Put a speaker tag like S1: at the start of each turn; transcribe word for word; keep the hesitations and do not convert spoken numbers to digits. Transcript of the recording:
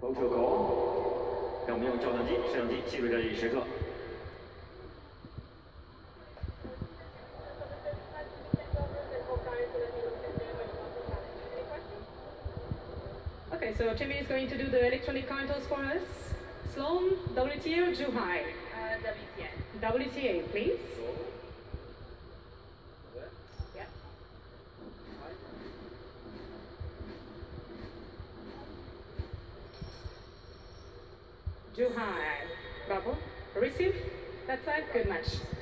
S1: 投球口，让我们用照相机、摄像机记录这一时刻。
S2: Okay, so Timmy is going to do the electronic counters for us. Sloan, W T A or Zhuhai?
S3: Uh, W T A.
S2: W T A, please. Yeah. Zhuhai. Bravo. Receive. That side. Good match.